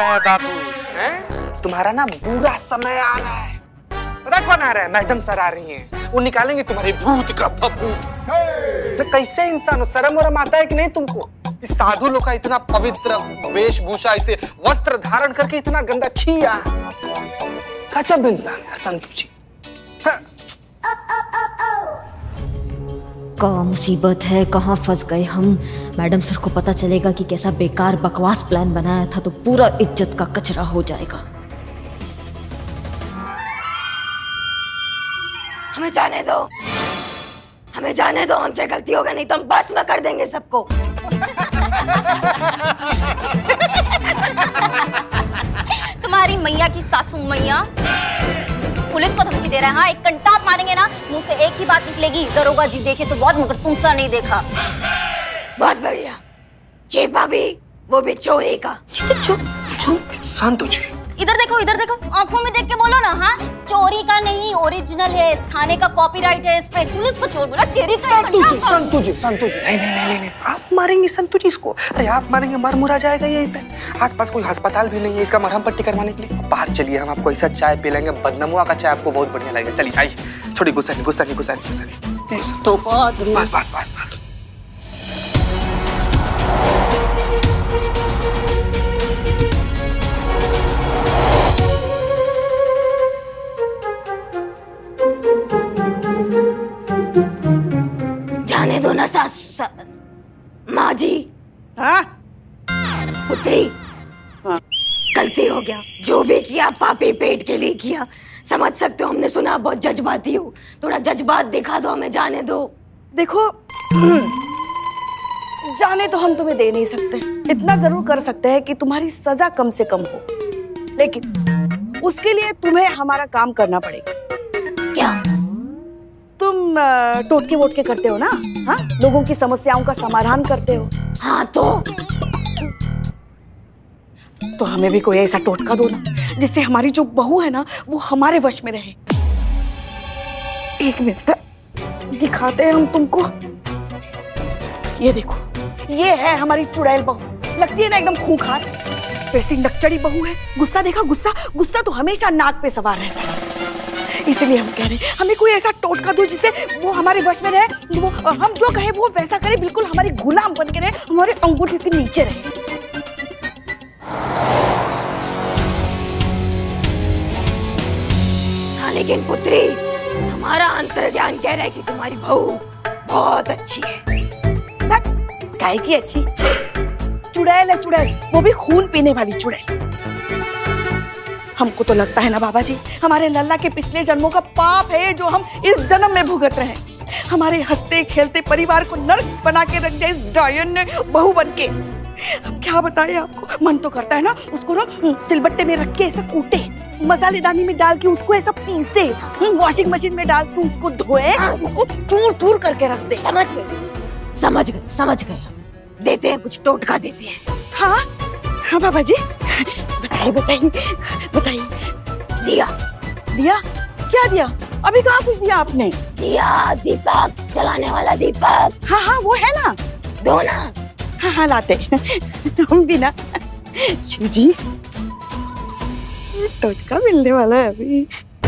रहा है बाबू, हैं? तुम्हारा ना बुरा समय आ रहा है। पता कौन आ रहा है? मैडम सर आ रही हैं। वो निकालेंगे तुम्हारी भूत का भभूत। तो कैसे इंसान हो, शर्म वरम आता है कि नहीं तुमको? इस साधु लोग का इतना पवित्र वेशभूषा, इसे वस्त्र धारण करके इतना गंदा छिया। गजब इंसान है संतोष जी। क्या मुसीबत है, कहाँ फंस गए हम। मैडम सर को पता चलेगा कि कैसा बेकार बकवास प्लान बनाया था तो पूरा इज्जत का कचरा हो जाएगा। हमें जाने दो, हमें जाने दो, हमसे गलती हो गई, नहीं तो हम बस में कर देंगे सबको। तुम्हारी मैया की सासू मैया पुलिस को धमकी दे रहा है। हाँ, एक कंटाप मारेंगे ना, मुंह से एक ही बात निकलेगी, दरोगा जी देखे तो बहुत, मगर तुमसा नहीं देखा। बहुत बढ़िया चीफ भाभी, वो भी चोरी का। संतोष जी इधर देखो, इधर देखो, आंखों में देख के बोलो ना। हाँ, चोरी का नहीं, ओरिजिनल है, इस थाने का कॉपीराइट है इस पे। पुलिस को चोर बोला, तेरी संतोष जी नहीं, आप मारेंगे संतोष जी इसको? अरे आप मारेंगे, मर मुरा जाएगा यहीं पे। आसपास कोई अस्पताल भी नहीं है इसका मरहम पट्टी करवाने के लिए। बाहर चलिए, हम आपको ऐसा चाय पिलाएंगे, बदनमुआ का चाय आपको बहुत बढ़िया लगेगा। चलिए आइए, छोड़ी गुस्सा नहीं। तो बस। जाने दो ना माँ जी। हाँ? पुत्री, हाँ? गलती हो गया, जो भी किया पापी पेट के लिए किया। समझ सकते हो, हमने सुना बहुत जज्बाती हो, थोड़ा जज्बात दिखा दो, हमें जाने दो। देखो, जाने तो हम तुम्हें दे नहीं सकते, इतना जरूर कर सकते हैं कि तुम्हारी सजा कम से कम हो, लेकिन उसके लिए तुम्हें हमारा काम करना पड़ेगा। क्या? तुम टोटके वोटके करते हो ना? हाँ, लोगों की समस्याओं का समाधान करते हो। हाँ, तो हमें भी कोई ऐसा टोटका दो ना, जिससे हमारी जो बहू है ना, वो हमारे वश में रहे। एक मिनट दिखाते हैं हम तुमको। ये देखो, ये है हमारी चुड़ैल बहू। लगती है ना एकदम खूंखार, वैसी नकचड़ी बहू है। गुस्सा देखा, गुस्सा तो हमेशा नाक पे सवार रहता है। इसलिए हम कह रहे हैं, हमें कोई ऐसा टोटका दो जिससे वो हमारे वश में रहे, वो हम जो कहे वो वैसा करे, बिल्कुल हमारी गुलाम बन के रहे, हमारे अंगूठे के नीचे रहे। हाँ, लेकिन पुत्री, हमारा अंतर्ज्ञान कह रहा है कि तुम्हारी बहू बहुत अच्छी है। काहे की अच्छी? चुड़ैल है, चुड़ैल, वो भी खून पीने वाली चुड़ैल। हमको तो लगता है ना बाबा जी, हमारे लल्ला के पिछले जन्मों का पाप है जो हम इस जन्म में भुगत रहे हैं। हमारे हंसते खेलते परिवार को नर्क बना के रख दिया इस डायन ने बहू बन के। अब क्या बताएं आपको, मन तो करता है ना उसको ना सिलबट्टे में रख के ऐसा कूटे, मसालेदानी में डाल के उसको ऐसा पीसे, वॉशिंग मशीन में डाल के उसको धोए, उसको दूर करके रख दे। समझ गए। देते हैं कुछ टोटका देते हैं। हाँ बाबा जी, बताइए। दिया क्या दिया? अभी कहाँ कुछ दिया आपने? दिया, दीपक जलाने वाला दीपक। हाँ, वो है ना, दो ना। हाँ, लाते हम भी ना। शिव जी, टोटका मिलने वाला है अभी।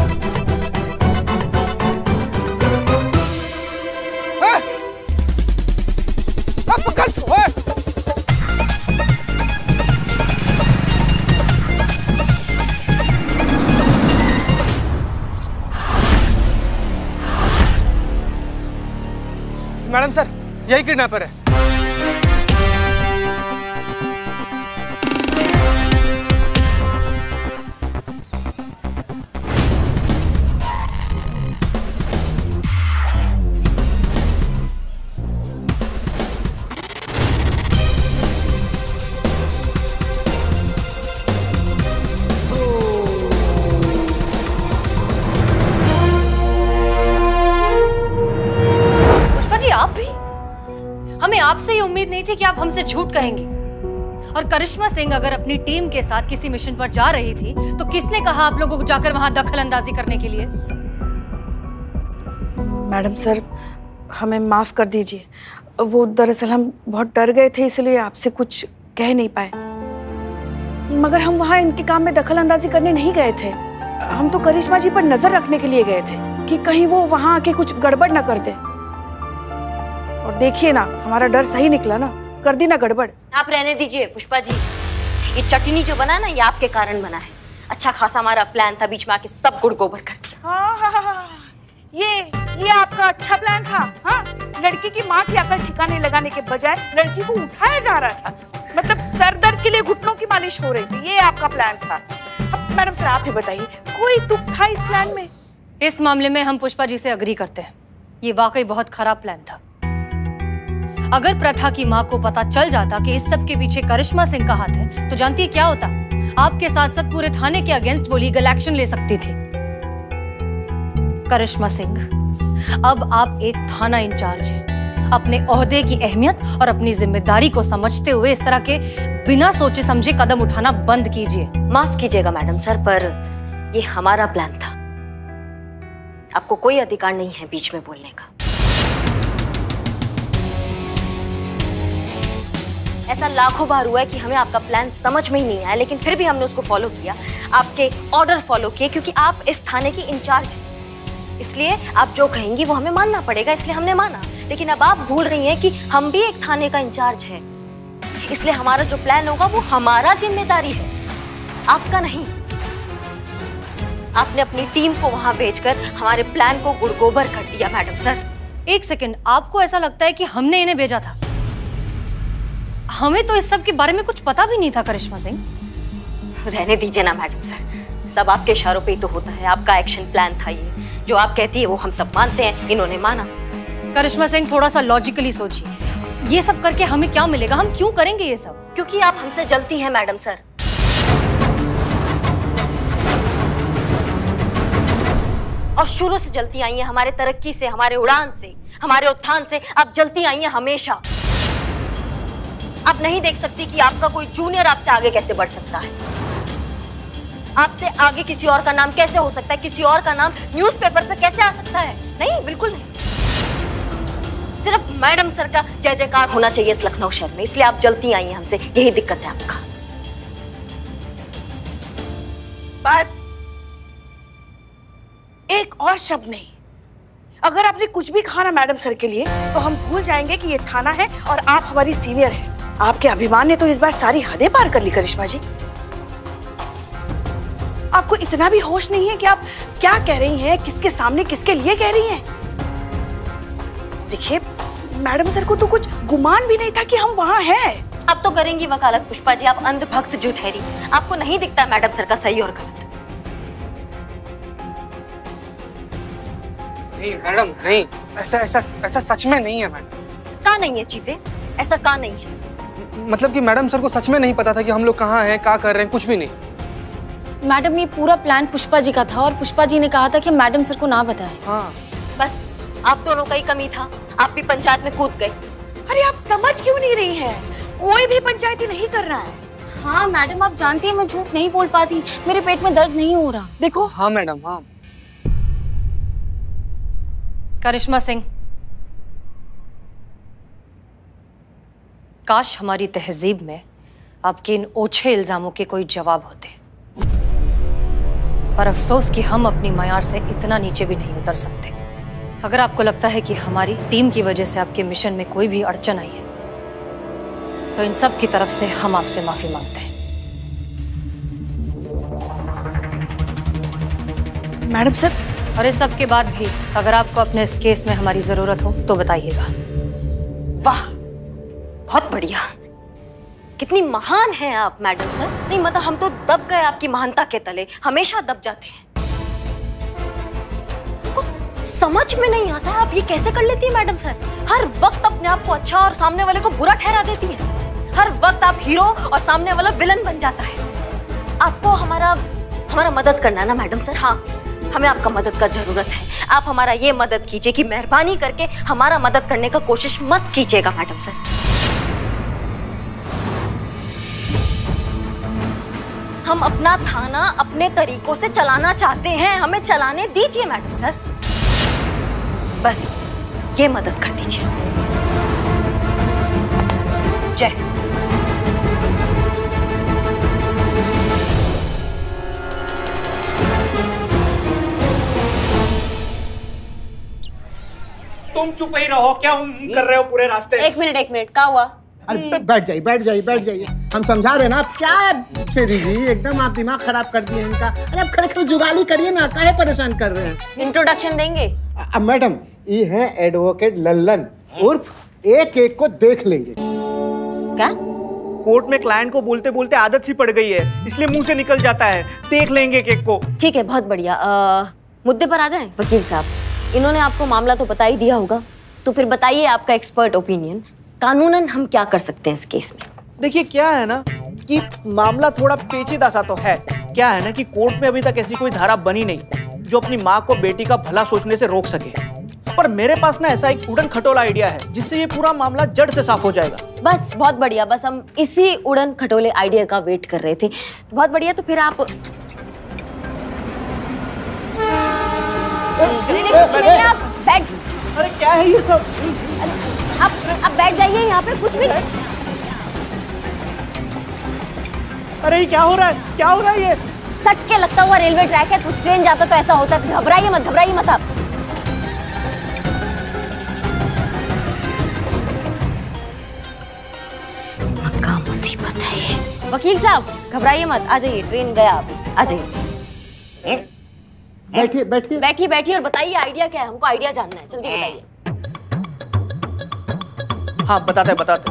मैडम सर, यही किडनैपर है। हमें आपसे ये उम्मीद नहीं थी कि आप हमसे झूठ कहेंगी। और करिश्मा सिंह अगर अपनी टीम के साथ किसी मिशन पर जा रही थी तो किसने कहा आप लोगों को जाकर वहां दखल अंदाजी करने के लिए? मैडम सर, हमें माफ कर दीजिए, वो दरअसल हम बहुत डर गए थे, इसलिए आपसे कुछ कह नहीं पाए। मगर हम वहाँ इनके काम में दखल अंदाजी करने नहीं गए थे। हम तो करिश्मा जी पर नजर रखने के लिए गए थे कि कहीं वो वहाँ आके कुछ गड़बड़ ना कर दे। और देखिए ना, हमारा डर सही निकला ना, कर दी ना गड़बड़। आप रहने दीजिए पुष्पा जी, ये चटनी जो बना ना, ये आपके कारण बना है। अच्छा खासा हमारा प्लान था, बीच में आके सब गुड़ गोबर कर दिया। हाँ, ये आपका अच्छा प्लान था। हाँ, लड़की की माँ की अकल ठिकाने लगाने के बजाय लड़की को उठाया जा रहा था, मतलब सर दर्द के लिए घुटनों की मालिश हो रही थी। ये आपका प्लान था। अब मैडम सर आप ही बताइए, कोई तुक था इस प्लान में? इस मामले में हम पुष्पा जी से अग्री करते हैं, ये वाकई बहुत खराब प्लान था। अगर प्रथा की माँ को पता चल जाता कि इस सब के पीछे करिश्मा सिंह का हाथ है, तो जानती है क्या होता? आपके साथ साथ पूरे थाने के अगेंस्ट वो लीगल एक्शन ले सकती थी। करिश्मा सिंह, अब आप एक थाना इंचार्ज हैं। अपने ओहदे की अहमियत और अपनी जिम्मेदारी को समझते हुए इस तरह के बिना सोचे समझे कदम उठाना बंद कीजिए। माफ कीजिएगा मैडम सर, पर ये हमारा प्लान था। आपको कोई अधिकार नहीं है बीच में बोलने का। ऐसा लाखों बार हुआ है कि हमें आपका प्लान समझ में ही नहीं आया, लेकिन फिर भी हमने उसको फॉलो किया, आपके ऑर्डर फॉलो किए, क्योंकि आप इस थाने की इंचार्ज हैं। इसलिए आप जो कहेंगी वो हमें मानना पड़ेगा, इसलिए हमने माना। लेकिन अब आप भूल रही हैं कि हम भी एक थाने का इंचार्ज है, इसलिए हमारा जो प्लान होगा वो हमारा जिम्मेदारी है, आपका नहीं। आपने अपनी टीम को वहां भेजकर हमारे प्लान को गुड़गोबर कर दिया मैडम सर। एक सेकंड, आपको ऐसा लगता है कि हमने इन्हें भेजा था? हमें तो इस सब के बारे में कुछ पता भी नहीं था करिश्मा सिंह। रहने दीजिए ना मैडम सर, सब आपके इशारों पे ही तो होता है। आपका एक्शन प्लान था ये, जो आप कहती है वो हम सब मानते हैं, इन्होंने माना। करिश्मा सिंह, थोड़ा सा लॉजिकली सोचिए, ये सब करके हमें क्या मिलेगा? हम क्यों करेंगे ये सब? क्योंकि आप हमसे जलती हैं मैडम सर। और शुरू से जलती आई हैं, हमारे तरक्की से, हमारे उड़ान से, हमारे उत्थान से आप जलती आई हैं हमेशा। आप नहीं देख सकती कि आपका कोई जूनियर आपसे आगे कैसे बढ़ सकता है? आपसे आगे किसी और का नाम कैसे हो सकता है? किसी और का नाम न्यूज़पेपर पे कैसे आ सकता है? नहीं, बिल्कुल नहीं। सिर्फ मैडम सर का जय जयकार होना चाहिए इस लखनऊ शहर में, इसलिए आप जलती आई हैं हमसे, यही दिक्कत है आपका। बस एक और शब्द नहीं। अगर आपने कुछ भी कहा ना मैडम सर के लिए, तो हम भूल जाएंगे कि ये थाना है और आप हमारी सीनियर हैं। आपके अभिमान ने तो इस बार सारी हदें पार कर ली करिश्मा जी। आपको इतना भी होश नहीं है कि आप क्या कह रही हैं, किसके सामने, किसके लिए कह रही हैं? देखिए, मैडम सर को तो कुछ गुमान भी नहीं था कि हम वहाँ हैं। अब तो करेंगी वकालत पुष्पा जी, आप अंधभक्त जो ठहरी। आपको नहीं दिखता मैडम सर का सही और गलत? नहीं मैडम, नहीं, ऐसा सच में नहीं है मैडम। कहाँ नहीं है चीते? ऐसा कहाँ नहीं है? मतलब कि मैडम सर को सच में नहीं पता था कि हम लोग कहाँ हैं, क्या कर रहे हैं, कुछ भी नहीं। मैडम, ये पूरा प्लान पुष्पा जी का था और पुष्पा जी ने कहा था कि मैडम सर को ना बताएं। हाँ, बस आप दोनों का ही कमी था, आप भी पंचायत में कूद गए। अरे आप समझ क्यों नहीं रही हैं? कोई भी पंचायती नहीं कर रहा है। हाँ मैडम, आप जानती हैं मैं झूठ नहीं बोल पाती, मेरे पेट में दर्द नहीं हो रहा। देखो। हाँ मैडम, हाँ। करिश्मा सिंह, काश हमारी तहजीब में आपके इन ओछे इल्जामों के कोई जवाब होते, पर अफसोस कि हम अपनी मयार से इतना नीचे भी नहीं उतर सकते। अगर आपको लगता है कि हमारी टीम की वजह से आपके मिशन में कोई भी अड़चन आई है, तो इन सब की तरफ से हम आपसे माफी मांगते हैं। मैडम सर, और इस सब के बाद भी अगर आपको अपने इस केस में हमारी जरूरत हो तो बताइएगा। वाह, बहुत बढ़िया, कितनी महान हैं आप मैडम सर। नहीं मतलब हम तो दब गए आपकी महानता के तले, हमेशा दब जाते हैं। समझ में नहीं आता है आप ये कैसे कर लेती है मैडम सर। हर वक्त अपने आप को अच्छा और सामने वाले को बुरा ठहरा देती है। हर वक्त आप हीरो और सामने वाला विलन बन जाता है। आपको हमारा मदद करना है ना मैडम सर? हाँ, हमें आपका मदद का जरूरत है। आप हमारा ये मदद कीजिए कि मेहरबानी करके हमारा मदद करने का कोशिश मत कीजिएगा मैडम सर। हम अपना थाना अपने तरीकों से चलाना चाहते हैं, हमें चलाने दीजिए मैडम सर। बस ये मदद कर दीजिए। जय। तुम चुप ही रहो, क्या कर रहे हो पूरे रास्ते? एक मिनट, क्या हुआ? अरे बैठ जाइए। हम समझा रहे ना, आप क्या फेरी जी, एकदम आप दिमाग खराब कर दिए इनका। अरे आप खड़े खड़े जुगाली करिए ना, काहे परेशान कर रहे हैं? इंट्रोडक्शन देंगे? अब मैडम, ये है एडवोकेट लल्लन, उर्फ एक एक को देख लेंगे। क्या? कोर्ट में क्लाइंट को बोलते बोलते आदत सी पड़ गई है, इसलिए मुंह से निकल जाता है, देख लेंगे एक एक को। ठीक है, बहुत बढ़िया। मुद्दे पर आ जाएं वकील साहब। इन्होंने आपको मामला तो बता ही दिया होगा, तो फिर बताइए आपका एक्सपर्ट ओपिनियन, कानूनन हम क्या कर सकते हैं इस केस में? देखिए क्या है ना कि मामला थोड़ा पेचीदा सा तो है। क्या है ना कि कोर्ट में अभी तक ऐसी कोई धारा बनी नहीं जो अपनी माँ को बेटी का भला सोचने से रोक सके, पर मेरे पास ना ऐसा एक उड़न खटोला आइडिया है जिससे ये पूरा मामला जड़ से साफ हो जाएगा। बस बहुत बढ़िया, बस हम इसी उड़न खटोले आइडिया का वेट कर रहे थे। बहुत बढ़िया, तो फिर आप बैठ। अरे क्या है ये सब? अब बैठ जाइए यहाँ पे, कुछ भी नहीं। अरे ये क्या हो रहा है ये? सट के लगता हुआ रेलवे ट्रैक है, कुछ ट्रेन जाता तो ऐसा होता है। घबराइए मत आप। मक्का मुसीबत है ये। वकील साहब घबराइए मत, आ जाइए, ट्रेन गया अभी, आ जाइए। बैठिए और बताइए आइडिया क्या है, हमको आइडिया जानना है, जल्दी बताइए। हाँ बताते।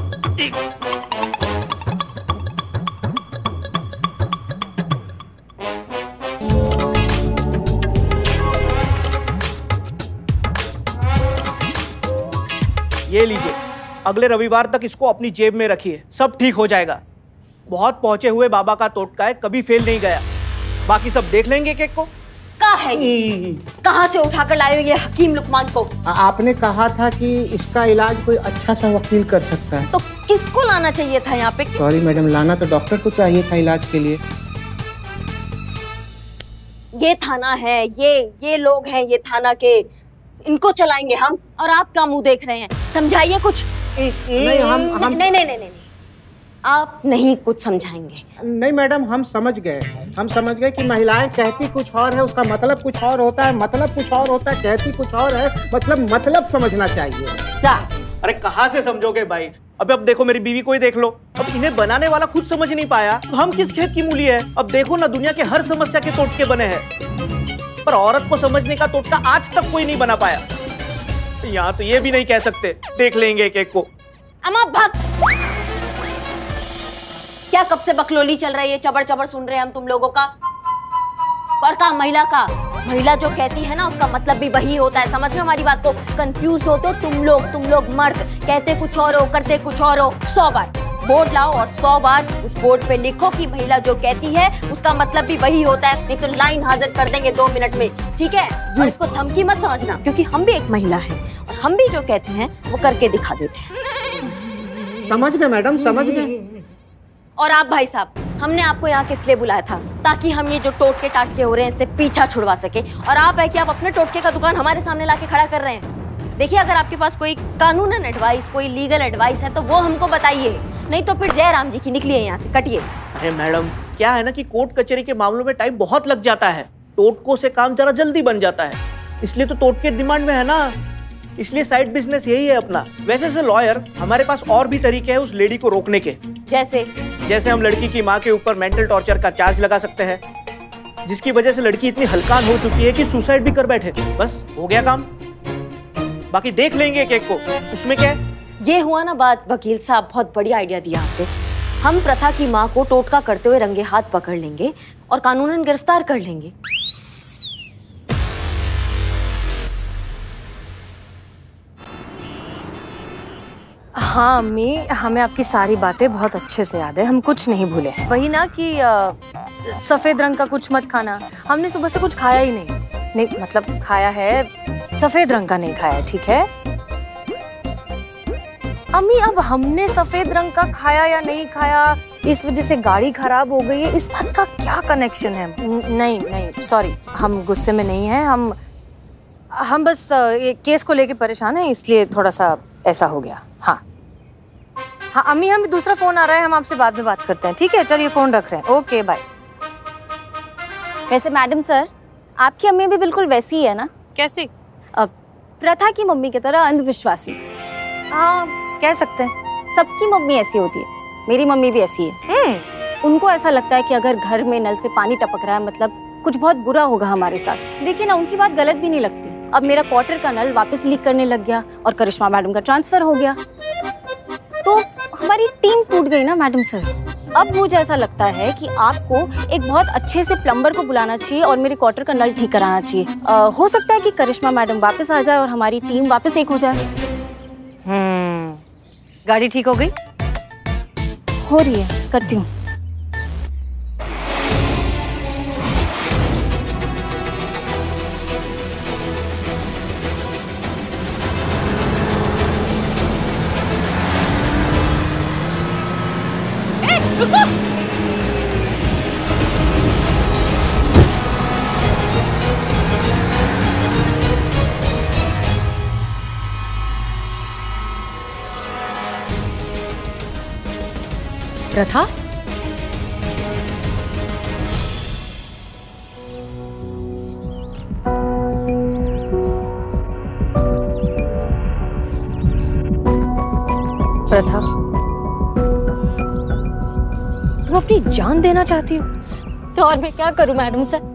ये लीजिए, अगले रविवार तक इसको अपनी जेब में रखिए, सब ठीक हो जाएगा। बहुत पहुंचे हुए बाबा का टोटका है, कभी फेल नहीं गया। बाकी सब देख लेंगे केक को। क्या है ये? कहाँ से उठाकर लाए हो ये हकीम लुकमान को? आपने कहा था कि इसका इलाज कोई अच्छा सा वकील कर सकता है, तो किसको लाना चाहिए था यहाँ पे? सॉरी मैडम, लाना तो डॉक्टर को चाहिए था इलाज के लिए। ये थाना है, ये लोग हैं ये थाना के, इनको चलाएंगे हम, और आप क्या मुंह देख रहे हैं? समझाइए कुछ। नहीं, आप नहीं कुछ समझाएंगे। नहीं मैडम, हम समझ गए कि महिलाएं कहती कुछ और है, उसका मतलब कुछ और होता है, मतलब कुछ और होता है, कहती कुछ और है, मतलब समझना चाहिए। क्या? अरे कहाँ से समझोगे भाई? अब देखो मेरी बीवी को ही देख लो, अब इन्हें बनाने वाला खुद समझ नहीं पाया तो हम किस खेत की मूली है? अब देखो ना, दुनिया के हर समस्या के टोटके बने हैं, पर औरत को समझने का टोटका आज तक कोई नहीं बना पाया। यहाँ तो ये भी नहीं कह सकते, देख लेंगे एक एक को। अम्मा भाग। क्या कब से बकलोली चल रही है, चबड़ सुन रहे हैं हम तुम लोगों का। और का महिला जो कहती है ना, उसका मतलब भी वही होता है। समझ रहे हो हमारी बात को? कंफ्यूज होते हो तुम लोग मर्द, कहते कुछ और हो, करते कुछ और हो। 100 बार बोर्ड लाओ और 100 बार उस बोर्ड पे लिखो कि महिला जो कहती है उसका मतलब भी वही होता है, नहीं तो लाइन हाजिर कर देंगे 2 मिनट में, ठीक है? और इसको धमकी मत समझना, क्योंकि हम भी एक महिला है और हम भी जो कहते हैं वो करके दिखा देते हैं। समझ गए मैडम, समझ गए। और आप भाई साहब, हमने आपको यहाँ किस लिए बुलाया था? ताकि हम ये जो टोटके टाटके हो रहे हैं इससे पीछा छुड़वा सके। और आप है कि आप अपने टोटके का दुकान हमारे सामने लाके खड़ा कर रहे हैं। देखिए, अगर आपके पास कोई कानूनन एडवाइस, कोई लीगल एडवाइस है तो वो हमको बताइए, नहीं तो फिर जय राम जी की निकलिए यहाँ से, कटिए। अरे मैडम, क्या है ना कि कोर्ट कचहरी के मामलों में टाइम बहुत लग जाता है, टोटकों से काम जरा जल्दी बन जाता है, इसलिए तो टोटके डिमांड में है ना, इसलिए साइड बिजनेस यही है अपना। वैसे से लॉयर, हमारे पास और भी तरीके हैं उस लेडी को रोकने के। जैसे हम लड़की की माँ के ऊपर मेंटल टॉर्चर का चार्ज लगा सकते हैं, जिसकी वजह से लड़की इतनी हलकान हो चुकी है कि सुसाइड भी कर बैठे। बस हो गया काम, बाकी देख लेंगे केक को, उसमें क्या है? ये हुआ ना बात। वकील साहब, बहुत बढ़िया आइडिया दिया आपने। हम प्रथा की माँ को टोटका करते हुए रंगे हाथ पकड़ लेंगे और कानूनन गिरफ्तार कर लेंगे। हाँ अम्मी, हमें आपकी सारी बातें बहुत अच्छे से याद है, हम कुछ नहीं भूले। वही ना कि सफेद रंग का कुछ मत खाना। हमने सुबह से कुछ खाया ही नहीं, मतलब खाया है, सफेद रंग का नहीं खाया, ठीक है? अम्मी, अब हमने सफेद रंग का खाया या नहीं खाया, इस वजह से गाड़ी खराब हो गई है, इस बात का क्या कनेक्शन है? नहीं सॉरी, हम गुस्से में नहीं हैं, हम बस ये केस को लेके परेशान हैं, इसलिए थोड़ा सा ऐसा हो गया। हाँ अम्मी, हमें दूसरा फोन आ रहा है, हम आपसे बाद में बात करते हैं, ठीक है? चलिए फोन रख रहे हैं, ओके बाय। वैसे मैडम सर, आपकी अम्मी भी बिल्कुल वैसी ही है ना? कैसी? प्रथा की मम्मी की तरह अंधविश्वासी। हाँ, कह सकते हैं। सबकी मम्मी ऐसी होती है, मेरी मम्मी भी ऐसी है। उनको ऐसा लगता है कि अगर घर में नल से पानी टपक रहा है मतलब कुछ बहुत बुरा होगा हमारे साथ। देखिए ना, उनकी बात गलत भी नहीं लगती। अब मेरा क्वार्टर का नल वापस लीक करने लग गया और करिश्मा मैडम का ट्रांसफर हो गया, तो हमारी टीम टूट गई ना मैडम सर। अब मुझे ऐसा लगता है कि आपको एक बहुत अच्छे से प्लम्बर को बुलाना चाहिए और मेरे क्वार्टर का नल ठीक कराना चाहिए। हो सकता है कि करिश्मा मैडम वापस आ जाए और हमारी टीम वापस एक हो जाए। गाड़ी ठीक हो गई? हो रही है, करती हूँ। रुको! प्रथा? प्रथा, तुम अपनी जान देना चाहती हो? तो और मैं क्या करूं मैडम सर,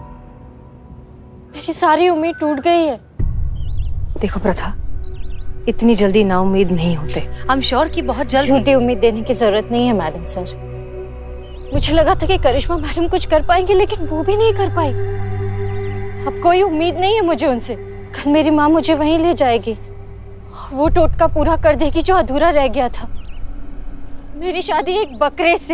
मेरी सारी उम्मीद टूट गई है। देखो प्रथा, इतनी जल्दी ना उम्मीद नहीं होते। आई एम श्योर कि बहुत जल्द। झूठी उम्मीद देने की जरूरत नहीं है मैडम सर। मुझे लगा था कि करिश्मा मैडम कुछ कर पाएंगे, लेकिन वो भी नहीं कर पाई। अब कोई उम्मीद नहीं है मुझे उनसे। कल मेरी माँ मुझे वहीं ले जाएगी, वो टोटका पूरा कर देगी जो अधूरा रह गया था। मेरी शादी एक बकरे से।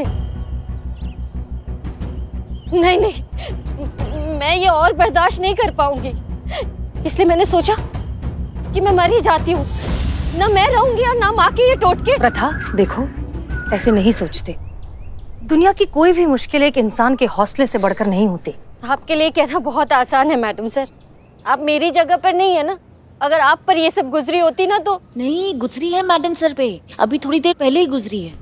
नहीं नहीं, मैं ये और बर्दाश्त नहीं कर पाऊंगी, इसलिए मैंने सोचा कि मैं मर ही जाती हूँ। ना मैं रहूंगी और ना माँ के ये टोटके। प्रथा देखो, ऐसे नहीं सोचते। दुनिया की कोई भी मुश्किल एक इंसान के हौसले से बढ़कर नहीं होती। आपके लिए कहना बहुत आसान है मैडम सर, आप मेरी जगह पर नहीं है ना। अगर आप पर ये सब गुजरी होती ना तो। नहीं गुजरी है मैडम सर पे, अभी थोड़ी देर पहले ही गुजरी है।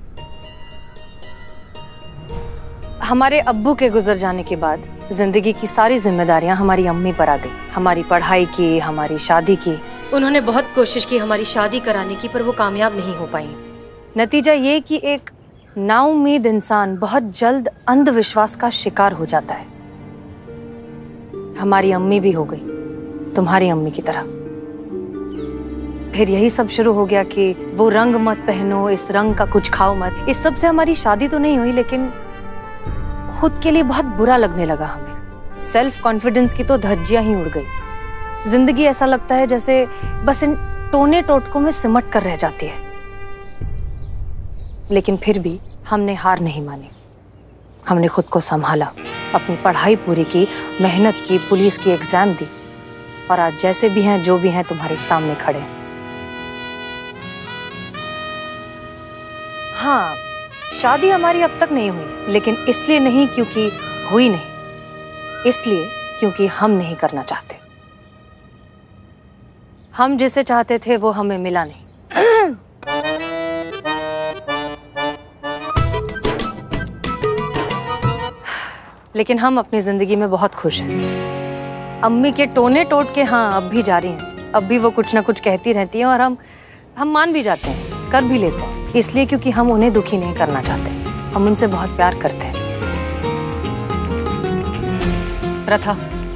हमारे अब्बू के गुजर जाने के बाद जिंदगी की सारी जिम्मेदारियां हमारी अम्मी पर आ गई। हमारी पढ़ाई की, हमारी शादी की। उन्होंने बहुत कोशिश की हमारी शादी कराने की, पर वो कामयाब नहीं हो पाई। नतीजा ये कि एक नाउम्मीद इंसान बहुत जल्द अंधविश्वास का शिकार हो जाता है। हमारी अम्मी भी हो गई तुम्हारी अम्मी की तरह। फिर यही सब शुरू हो गया कि वो रंग मत पहनो, इस रंग का कुछ खाओ मत। इस सब से हमारी शादी तो नहीं हुई, लेकिन खुद के लिए बहुत बुरा लगने लगा हमें। सेल्फ कॉन्फिडेंस की तो धज्जियां ही उड़ गई। जिंदगी ऐसा लगता है जैसे बस इन टोने टोटकों में सिमट कर रह जाती है। लेकिन फिर भी हमने हार नहीं मानी। हमने खुद को संभाला, अपनी पढ़ाई पूरी की, मेहनत की, पुलिस की एग्जाम दी, और आज जैसे भी हैं, जो भी हैं, तुम्हारे सामने खड़े हैं। हाँ, शादी हमारी अब तक नहीं हुई, लेकिन इसलिए नहीं क्योंकि हुई नहीं, इसलिए क्योंकि हम नहीं करना चाहते। हम जिसे चाहते थे वो हमें मिला नहीं। लेकिन हम अपनी जिंदगी में बहुत खुश हैं। अम्मी के टोने टोट के हाँ अब भी जारी हैं। अब भी वो कुछ ना कुछ कहती रहती हैं और हम मान भी जाते हैं, कर भी लेते हैं, इसलिए क्योंकि हम उन्हें दुखी नहीं करना चाहते। हम उनसे बहुत प्यार करते हैं। प्रथा,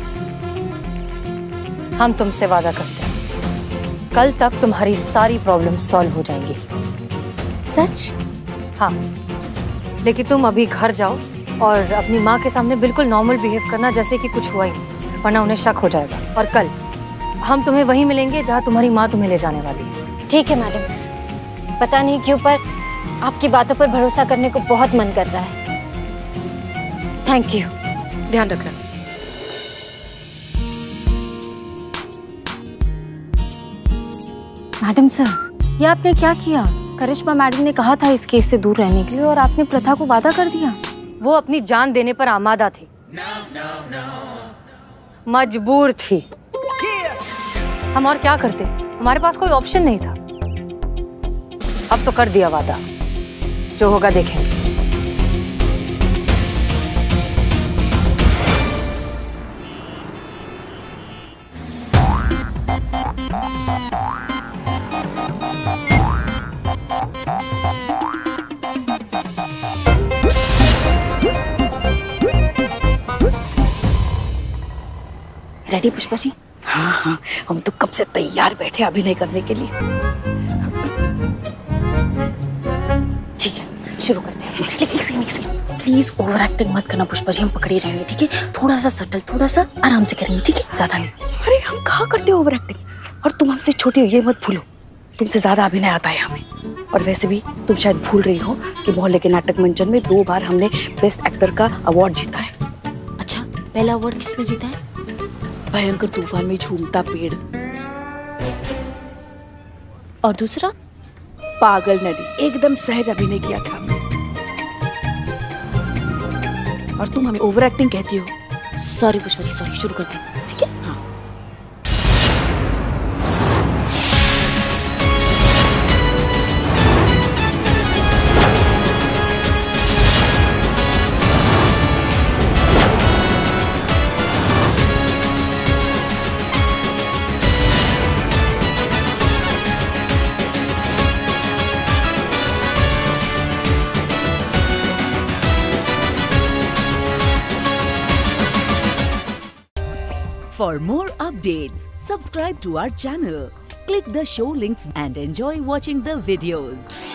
हम तुमसे वादा करते हैं, कल तक तुम्हारी सारी प्रॉब्लम सॉल्व हो जाएंगी। सच? हाँ, लेकिन तुम अभी घर जाओ और अपनी माँ के सामने बिल्कुल नॉर्मल बिहेव करना, जैसे कि कुछ हुआ ही नहीं, वरना उन्हें शक हो जाएगा। और कल हम तुम्हें वहीं मिलेंगे जहाँ तुम्हारी माँ तुम्हें ले जाने वाली है। ठीक है मैडम, पता नहीं क्यों पर आपकी बातों पर भरोसा करने को बहुत मन कर रहा है। Thank you. ध्यान रखना। मैडम सर, ये आपने क्या किया? करिश्मा मैडम ने कहा था इस केस से दूर रहने के लिए, और आपने प्रथा को वादा कर दिया। वो अपनी जान देने पर आमादा थी, मजबूर थी। हम और क्या करते, हमारे पास कोई ऑप्शन नहीं था। अब तो कर दिया वादा, जो होगा देखेंगे। रेडी पुष्पा जी? हाँ हाँ, हम तो कब से तैयार बैठे अभिनय करने के लिए। ठीक है, शुरू करते हैं। लेकिन एक सेकंड प्लीज ओवर एक्टिंग मत करना पुष्पा जी, हम पकड़े जाएंगे। ठीक है, थोड़ा सा सटल, थोड़ा सा आराम से करेंगे। ठीक है, ज्यादा नहीं। अरे हम कहाँ करते ओवर एक्टिंग, और तुम हमसे छोटी हो ये मत भूलो, तुमसे ज्यादा अभिनय आता है हमें। और वैसे भी तुम शायद भूल रही हो कि मोहल्ले के नाटक मंचन में 2 बार हमने बेस्ट एक्टर का अवार्ड जीता है। अच्छा, पहला अवार्ड किसमें जीता है? भयंकर तूफान में झूमता पेड़। और दूसरा? पागल नदी, एकदम सहज अभिनय किया था हमने। और तुम हमें ओवर एक्टिंग कहती हो। Sorry Pushpa ji, sorry. शुरू करते हैं, ठीक है? हाँ। For more updates, subscribe to our channel, click the show links and enjoy watching the videos.